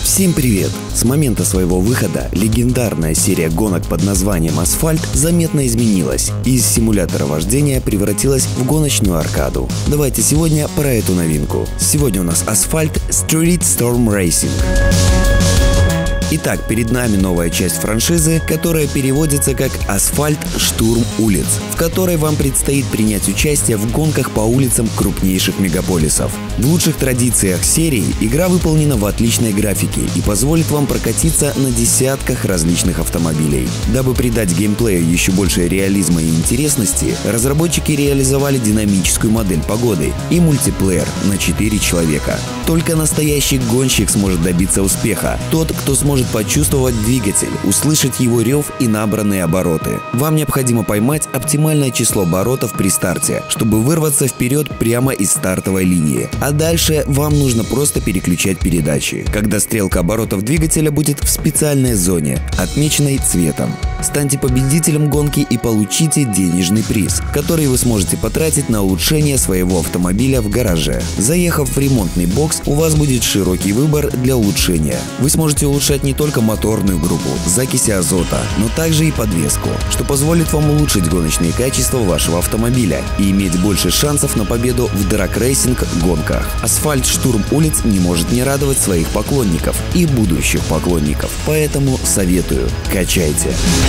Всем привет! С момента своего выхода легендарная серия гонок под названием «Асфальт» заметно изменилась и из симулятора вождения превратилась в гоночную аркаду. Давайте сегодня про эту новинку. Сегодня у нас «Асфальт Street Storm Racing». Итак, перед нами новая часть франшизы, которая переводится как «Асфальт. Штурм улиц», в которой вам предстоит принять участие в гонках по улицам крупнейших мегаполисов. В лучших традициях серии игра выполнена в отличной графике и позволит вам прокатиться на десятках различных автомобилей. Дабы придать геймплею еще больше реализма и интересности, разработчики реализовали динамическую модель погоды и мультиплеер на 4 человека. Только настоящий гонщик сможет добиться успеха, тот, кто сможет почувствовать двигатель, услышать его рев и набранные обороты. Вам необходимо поймать оптимальное число оборотов при старте, чтобы вырваться вперед прямо из стартовой линии. А дальше вам нужно просто переключать передачи, когда стрелка оборотов двигателя будет в специальной зоне, отмеченной цветом. Станьте победителем гонки и получите денежный приз, который вы сможете потратить на улучшение своего автомобиля в гараже. Заехав в ремонтный бокс, у вас будет широкий выбор для улучшения. Вы сможете улучшать не только моторную группу, закиси азота, но также и подвеску, что позволит вам улучшить гоночные качества вашего автомобиля и иметь больше шансов на победу в драг-рейсинг гонках. Асфальт Штурм улиц не может не радовать своих поклонников и будущих поклонников, поэтому советую, качайте.